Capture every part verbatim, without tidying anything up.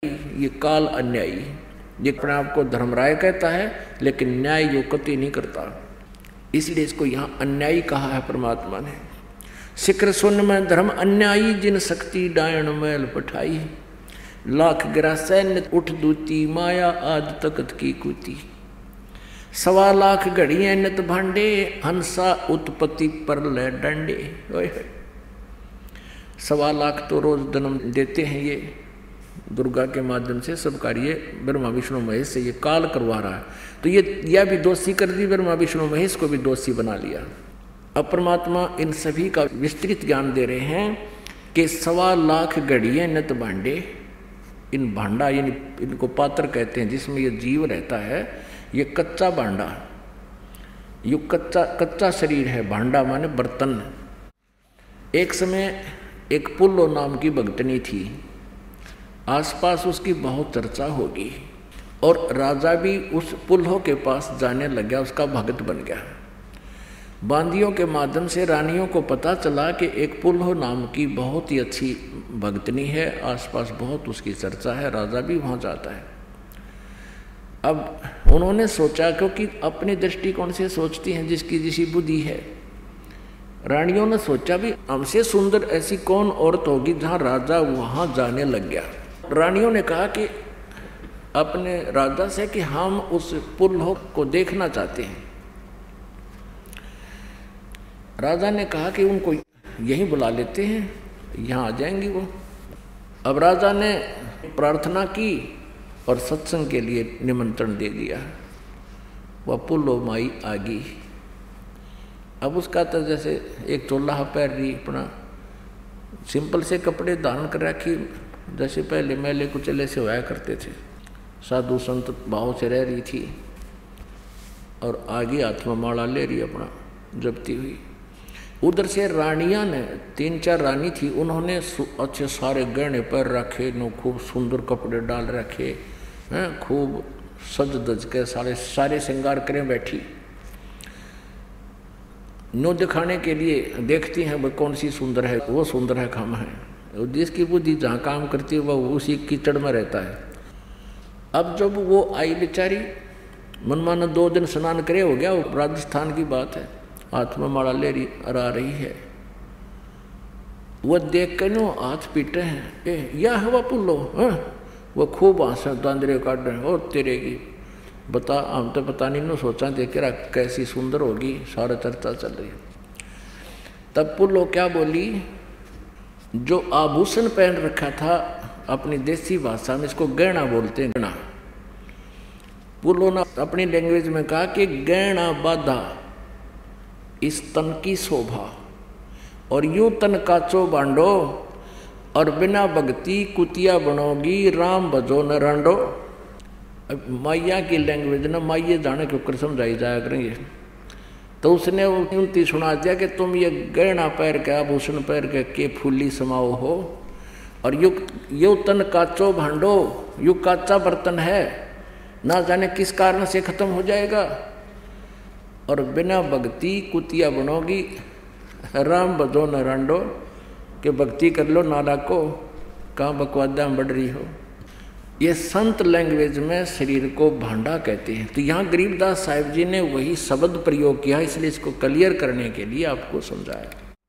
ये काल अन्यायी, ये अपने आप को धर्मराय कहता है लेकिन न्याय यो कति नहीं करता, इसलिए इसको यहाँ अन्यायी कहा है परमात्मा ने। शिखर सुन में धर्म अन्यायी, जिन शक्ति डायण मैल पठाई, लाख गिरा सैन्य उठ दूती, माया आद तकत की कुती, सवा लाख घड़ियां नित भांडे, हंसा उत्पत्ति पर ले डंडे। सवा लाख तो रोज जन्म देते हैं ये दुर्गा के माध्यम से, सब कार्य ब्रह्मा विष्णु महेश से ये काल करवा रहा है। तो ये यह भी दोषी कर दी, ब्रह्मा विष्णु महेश को भी दोषी बना लिया। अब परमात्मा इन सभी का विस्तृत ज्ञान दे रहे हैं कि सवा लाख घड़ियां नित भांडे, इन भांडा यानी इनको पात्र कहते हैं जिसमें ये जीव रहता है, ये कच्चा भांडा, ये कच्चा कच्चा शरीर है। भांडा माने बर्तन। एक समय एक पुल्लो नाम की भगतनी थी, आसपास उसकी बहुत चर्चा होगी और राजा भी उस पुल्हो के पास जाने लग गया, उसका भगत बन गया। बांदियों के माध्यम से रानियों को पता चला कि एक पुल्हो नाम की बहुत ही अच्छी भगतनी है, आसपास बहुत उसकी चर्चा है, राजा भी वहाँ जाता है। अब उन्होंने सोचा, क्योंकि अपने दृष्टिकोण से सोचती हैं जिसकी जिसी बुद्धि है, रानियों ने सोचा भी हमसे सुंदर ऐसी कौन औरत होगी जहाँ राजा वहाँ जाने लग गया। रानियों ने कहा कि अपने राजा से कि हम उस पुल्हो को देखना चाहते हैं। राजा ने कहा कि उनको यहीं बुला लेते हैं, यहाँ आ जाएंगी वो। अब राजा ने प्रार्थना की और सत्संग के लिए निमंत्रण दे दिया। वह पुल्लो माई आ गई। अब उसका तो जैसे एक चोल्हा पैर रही, अपना सिंपल से कपड़े धारण कर रखी, जैसे पहले मैले कुचले से होया करते थे, साधु संत भाव से रह रही थी और आगे हाथ में माला ले रही अपना जपती हुई। उधर से रानियां ने, तीन चार रानी थी, उन्होंने अच्छे सारे गहने पैर रखे, नो खूब सुंदर कपड़े डाल रखे हैं, खूब सज धज के सारे सारे श्रृंगार करें बैठी, नो दिखाने के लिए देखती हैं वो कौन सी सुंदर है, वो सुंदर है काम है। जिसकी बुद्धि जहाँ काम करती है वह उसी कीचड़ में रहता है। अब जब वो आई बेचारी, मनमाना दो दिन स्नान करे हो गया, वो राजस्थान की बात है, हाथ में माला ले रही और आ रही है। वह देख कर नो हाथ पीटे हैं, ए या है वह पुल्लो, वो खूब आंसू दांदरे काट रहे हैं, और तेरे की बता, हम तो पता नहीं नो सोचा देख रहा कैसी सुंदर होगी, सारा चर्चा चल रही है। तब पुल्लो क्या बोली, जो आभूषण पहन रखा था, अपनी देसी भाषा में इसको गहना बोलते हैं, गहना। पुल्लो ने अपनी लैंग्वेज में कहा कि गहना बाधा इस तन की शोभा, और यूं तन काचो बांडो, और बिना भक्ति कुतिया बनोगी, राम भजो न रांडो। अब मैया की लैंग्वेज ना माइये जाने के ऊपर समझाई जाया करेंगे। तो उसने उनती सुना दिया कि तुम ये गहना पैर के, आभूषण पैर के के फूली समाओ हो, और यु यु तन काचो भांडो, यु काचा बर्तन है, ना जाने किस कारण से खत्म हो जाएगा, और बिना भक्ति कुतिया बनोगी, राम भजो न रांडो, के भक्ति कर लो नाला को, कहाँ बकवादा बढ़ रही हो। ये संत लैंग्वेज में शरीर को भांडा कहते हैं। तो यहाँ गरीबदास साहिब जी ने वही शब्द प्रयोग किया, इसलिए इसको क्लियर करने के लिए आपको समझाया।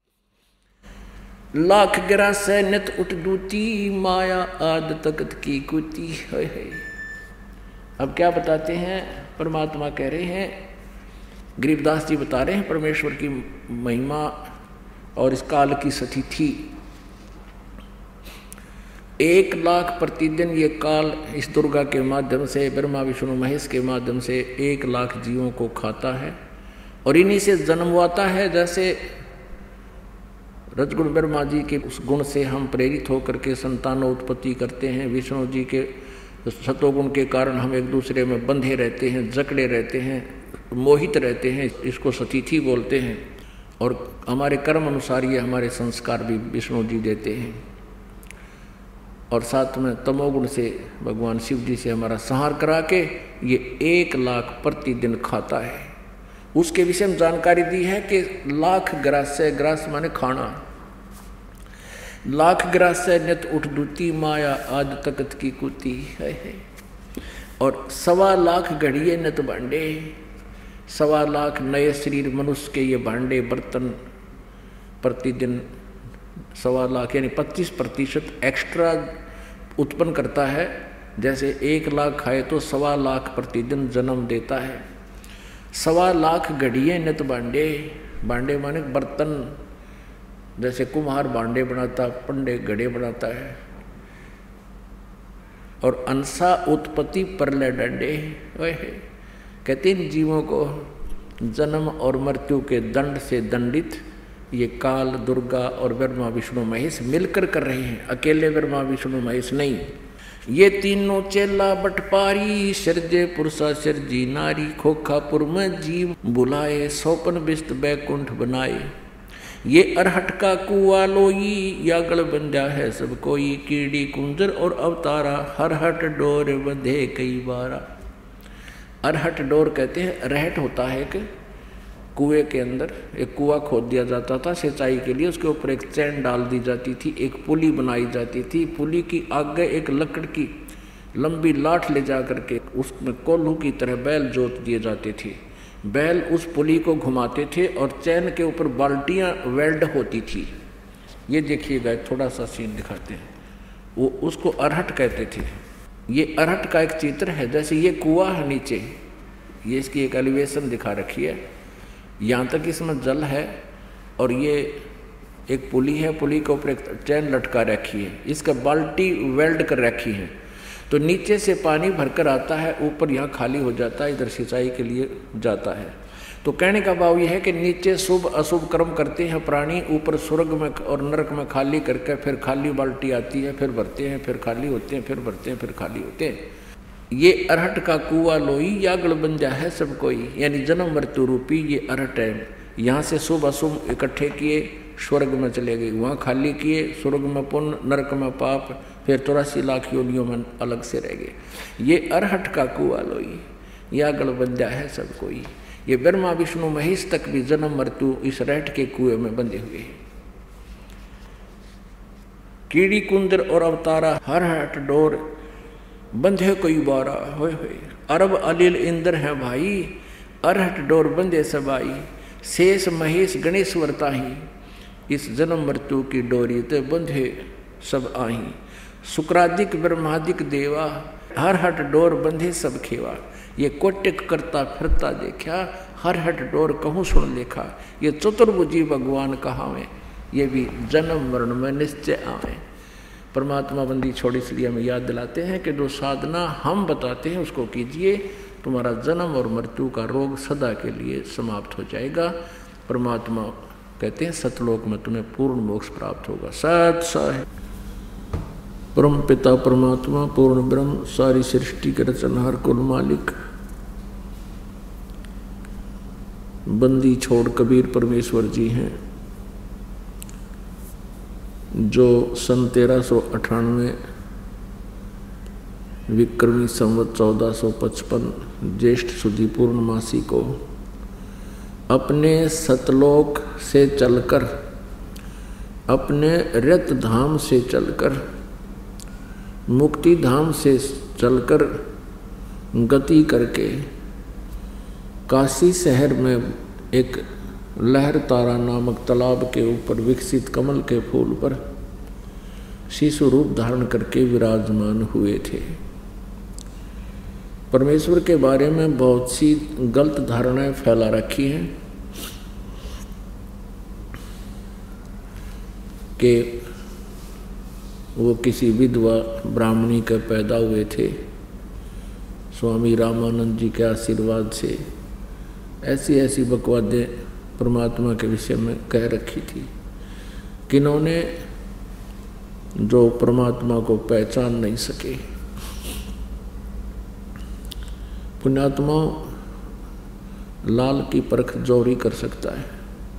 लाख गिरा से नित उठ दूती, माया आद तकत की कुती है। अब क्या बताते हैं, परमात्मा कह रहे हैं, गरीबदास जी बता रहे हैं परमेश्वर की महिमा और इस काल की सतिथि। एक लाख प्रतिदिन ये काल इस दुर्गा के माध्यम से, ब्रह्मा विष्णु महेश के माध्यम से एक लाख जीवों को खाता है और इन्हीं से जन्मवाता है। जैसे रजगुण ब्रह्मा जी के उस गुण से हम प्रेरित होकर के संतानों उत्पत्ति करते हैं, विष्णु जी के सतोगुण के कारण हम एक दूसरे में बंधे रहते हैं, जकड़े रहते हैं, मोहित रहते हैं, इसको सतिथि बोलते हैं। और हमारे कर्म अनुसार ये हमारे संस्कार भी विष्णु जी देते हैं। और साथ में तमोगुण से भगवान शिव जी से हमारा संहार करा के ये एक लाख प्रतिदिन खाता है। उसके विषय में जानकारी दी है कि लाख ग्रास से, ग्रास माने खाना, लाख ग्रास्य नित उठ दूती माया आद तकत की कुती है, है। और सवा लाख घड़िए नित भांडे, सवा लाख नए शरीर मनुष्य के ये भांडे बर्तन प्रतिदिन सवा लाख यानी पच्चीस प्रतिशत एक्स्ट्रा उत्पन्न करता है। जैसे एक लाख खाए तो सवा लाख प्रतिदिन जन्म देता है। सवा लाख घड़िए नित भांडे, भांडे माने बर्तन, जैसे कुम्हार भांडे बनाता, पंडे घड़े बनाता है। और अंसा उत्पत्ति परले डंडे, वह कहते इन जीवों को जन्म और मृत्यु के दंड से दंडित ये काल, दुर्गा और ब्रह्मा विष्णु महेश मिलकर कर रहे हैं, अकेले ब्रह्मा विष्णु महेश नहीं। ये तीनों चेला बटपारी, सिरजे पुरुषा सिरजी नारी, खोखापुर में जीव बुलाए, सोपन बिस्त बैकुंठ बनाए। ये अरहट का कुआ लोई, या गल बंधा है सब कोई, कीड़ी कुंजर और अवतारा, हरहट डोर बंधे कई बारा। अरहट डोर कहते हैं, रहट होता है कि कुएं के अंदर एक कुआं खोद दिया जाता था सिंचाई के लिए, उसके ऊपर एक चैन डाल दी जाती थी, एक पुली बनाई जाती थी, पुली की आगे एक लकड़ की लंबी लाठ ले जा करके उसमें कोल्हू की तरह बैल जोत दिए जाते थे। बैल उस पुली को घुमाते थे और चैन के ऊपर बाल्टियां वेल्ड होती थी। ये देखिएगा, थोड़ा सा सीन दिखाते हैं, वो उसको अरहट कहते थे। ये अरहट का एक चित्र है, जैसे ये कुआं है नीचे, ये इसकी एक एलिवेशन दिखा रखी है, यहाँ तक इसमें जल है और ये एक पुली है, पुली के ऊपर एक चैन लटका रखी है, इसका बाल्टी वेल्ड कर रखी है। तो नीचे से पानी भरकर आता है, ऊपर यहाँ खाली हो जाता है, इधर सिंचाई के लिए जाता है। तो कहने का भाव यह है कि नीचे शुभ अशुभ कर्म करते हैं प्राणी, ऊपर स्वर्ग में और नरक में खाली करके फिर खाली बाल्टी आती है, फिर भरते हैं, फिर खाली होते हैं, फिर भरते हैं, फिर खाली होते हैं। ये अरहट का कुआ लोई, या गल बंजा है सब कोई, यानी जन्म मृत्यु रूपी ये अरहट है। यहाँ से शुभ अशुभ इकट्ठे किए, स्वर्ग में चले गए, वहाँ खाली किए, स्वर्ग में पुण्य, नरक में पाप, फिर चौरासी लाख योनियों में अलग से रह गए। ये अरहट का कुआ लोई, या गल बंजा है सब कोई। ये ब्रह्मा विष्णु महेश तक भी जन्म मृत्यु इस रहट के कुएं में बंधे हुए हैं। कीड़ी कुंदर और अवतारा, हरहट डोर बंधे कोई बारा, होए होए। अरब अलिल इंद्र है भाई, अरहट डोर बंधे सबाई, शेष महेश गणेश वरताही, इस जन्म मृत्यु की डोरी ते बंधे सब आही। शुक्रादिक ब्रह्मादिक देवा, हरहट डोर बंधे सब खेवा। ये कोटिक करता फिरता देखा, हरहट डोर कहूँ सुन लेखा। ये चतुर्भुजी भगवान कहावे, ये भी जन्म मरण में निश्चय आवे। परमात्मा बंदी छोड़, इसलिए हमें याद दिलाते हैं कि जो साधना हम बताते हैं उसको कीजिए, तुम्हारा जन्म और मृत्यु का रोग सदा के लिए समाप्त हो जाएगा। परमात्मा कहते हैं सतलोक में तुम्हें पूर्ण मोक्ष प्राप्त होगा। सत स परम पिता परमात्मा पूर्ण ब्रह्म, सारी सृष्टि के रचनहार कुल मालिक, बंदी छोड़ कबीर परमेश्वर जी हैं, जो सन तेरह सौ अठानवे विक्रमी संवत चौदह सौ पचपन ज्येष्ठ सुदी पूर्णमासी को अपने सतलोक से चलकर, अपने रत धाम से चलकर, मुक्ति धाम से चलकर गति करके काशी शहर में एक लहर तारा नामक तालाब के ऊपर विकसित कमल के फूल पर शिशु रूप धारण करके विराजमान हुए थे। परमेश्वर के बारे में बहुत सी गलत धारणाएं फैला रखी हैं कि वो किसी विधवा ब्राह्मणी के पैदा हुए थे स्वामी रामानंद जी के आशीर्वाद से। ऐसी ऐसी बकवादें परमात्मा के विषय में कह रखी थी, किन्होंने जो परमात्मा को पहचान नहीं सके। पुण्यात्मा लाल की परख जौहरी कर सकता है,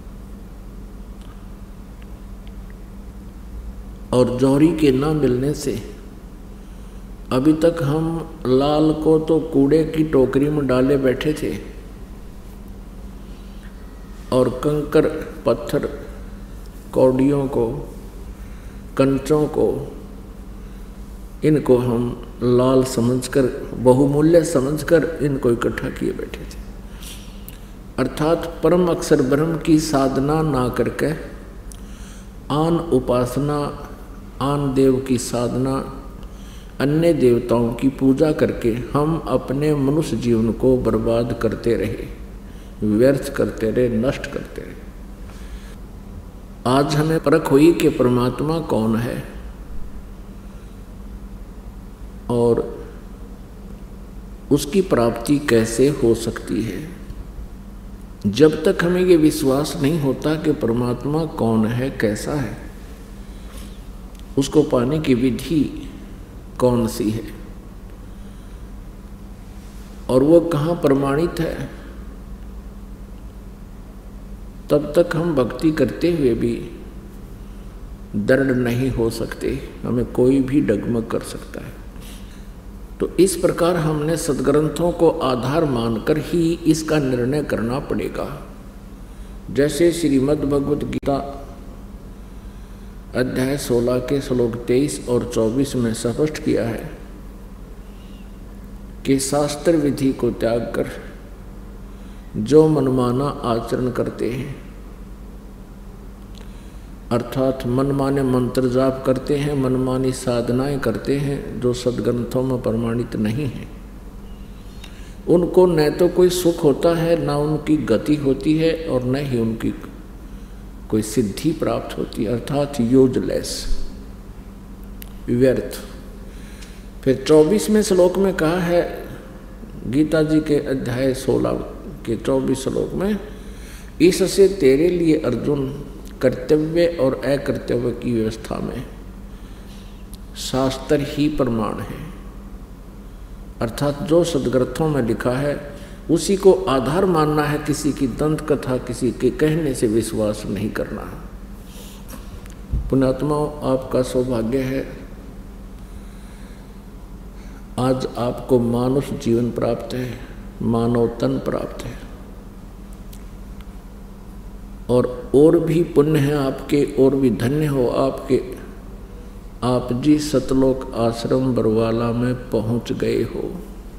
और जौहरी के ना मिलने से अभी तक हम लाल को तो कूड़े की टोकरी में डाले बैठे थे और कंकर पत्थर कौड़ियों को कंचों को, इनको हम लाल समझकर, बहुमूल्य समझकर इनको इकट्ठा किए बैठे थे। अर्थात परम अक्षर ब्रह्म की साधना ना करके आन उपासना, आन देव की साधना, अन्य देवताओं की पूजा करके हम अपने मनुष्य जीवन को बर्बाद करते रहे, व्यर्थ करते रहे, नष्ट करते रहे। आज हमें परख हुई कि परमात्मा कौन है और उसकी प्राप्ति कैसे हो सकती है। जब तक हमें ये विश्वास नहीं होता कि परमात्मा कौन है, कैसा है, उसको पाने की विधि कौन सी है और वो कहाँ प्रमाणित है, तब तक हम भक्ति करते हुए भी दृढ़ नहीं हो सकते, हमें कोई भी डगमग कर सकता है। तो इस प्रकार हमने सद्ग्रंथों को आधार मानकर ही इसका निर्णय करना पड़ेगा। जैसे श्रीमद् भगवद गीता अध्याय सोलह के श्लोक तेईस और चौबीस में स्पष्ट किया है कि शास्त्र विधि को त्याग कर जो मनमाना आचरण करते हैं, अर्थात मनमाने मंत्र जाप करते हैं, मनमानी साधनाएं करते हैं जो सद्ग्रंथों में प्रमाणित नहीं है, उनको न तो कोई सुख होता है, न उनकी गति होती है और न ही उनकी कोई सिद्धि प्राप्त होती है, अर्थात यूजलेस, व्यर्थ। फिर चौबीसवें श्लोक में कहा है, गीता जी के अध्याय सोलह के चौबीस श्लोक में, इससे तेरे लिए अर्जुन कर्तव्य और अकर्तव्य की व्यवस्था में शास्त्र ही प्रमाण है, अर्थात जो सद्ग्रंथों में लिखा है उसी को आधार मानना है, किसी की दंत कथा, किसी के कहने से विश्वास नहीं करना। पुण्यात्माओं, आपका सौभाग्य है, आज आपको मानुष जीवन प्राप्त है, मानव तन प्राप्त है, और और भी पुण्य है आपके, और भी धन्य हो आपके, आप जी सतलोक आश्रम बरवाला में पहुंच गए हो,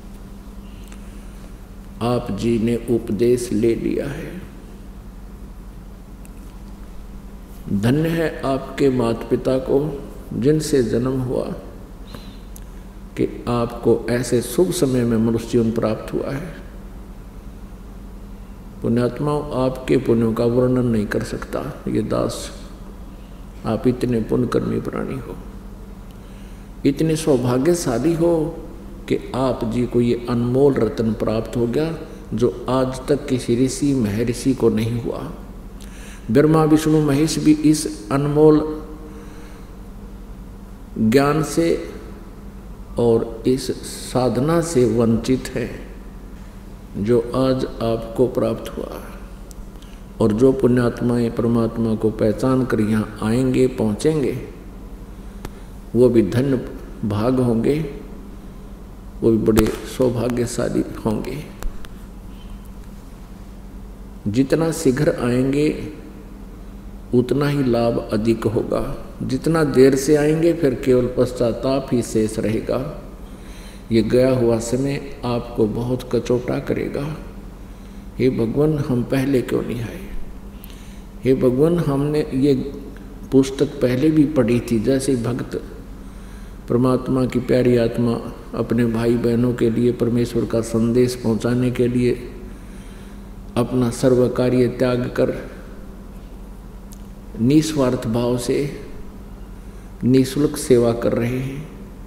आप जी ने उपदेश ले लिया है। धन्य है आपके माता पिता को जिनसे जन्म हुआ कि आपको ऐसे शुभ समय में मनुष्य जीवन प्राप्त हुआ है। पुण्यात्माओं, आपके पुण्यों का वर्णन नहीं कर सकता ये दास, आप इतने पुण्यकर्मी प्राणी हो, इतने सौभाग्यशाली हो कि आप जी को ये अनमोल रत्न प्राप्त हो गया जो आज तक किसी ऋषि महर्षि को नहीं हुआ। ब्रह्मा विष्णु महेश भी इस अनमोल ज्ञान से और इस साधना से वंचित हैं जो आज आपको प्राप्त हुआ। और जो पुण्यात्माएं परमात्मा को पहचान कर यहाँ आएंगे, पहुँचेंगे, वो भी धन्य भाग होंगे, वो भी बड़े सौभाग्यशाली होंगे। जितना शीघ्र आएंगे उतना ही लाभ अधिक होगा, जितना देर से आएंगे फिर केवल पश्चाताप ही शेष रहेगा। ये गया हुआ समय आपको बहुत कचोटा करेगा। हे भगवान, हम पहले क्यों नहीं आए? हे भगवान, हमने ये पुस्तक पहले भी पढ़ी थी। जैसे भक्त परमात्मा की प्यारी आत्मा अपने भाई बहनों के लिए परमेश्वर का संदेश पहुंचाने के लिए अपना सर्व कार्य त्याग कर निस्वार्थ भाव से निःशुल्क सेवा कर रहे हैं,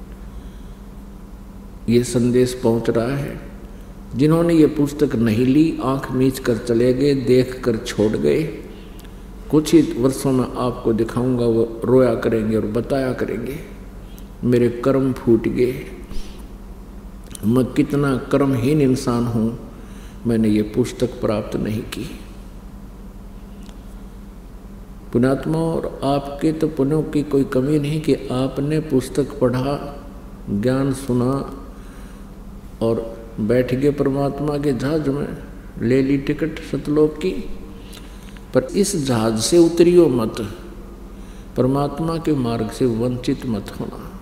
ये संदेश पहुंच रहा है। जिन्होंने ये पुस्तक नहीं ली, आंख मीच कर चले गए, देख कर छोड़ गए, कुछ ही वर्षों में आपको दिखाऊंगा, वो रोया करेंगे और बताया करेंगे, मेरे कर्म फूट गए, मैं कितना कर्महीन इंसान हूँ, मैंने ये पुस्तक प्राप्त नहीं की। पुण्यात्मा, और आपके तो पुण्यों की कोई कमी नहीं कि आपने पुस्तक पढ़ा, ज्ञान सुना और बैठ गए परमात्मा के जहाज में, ले ली टिकट सतलोक की। पर इस जहाज से उतरियो मत, परमात्मा के मार्ग से वंचित मत होना।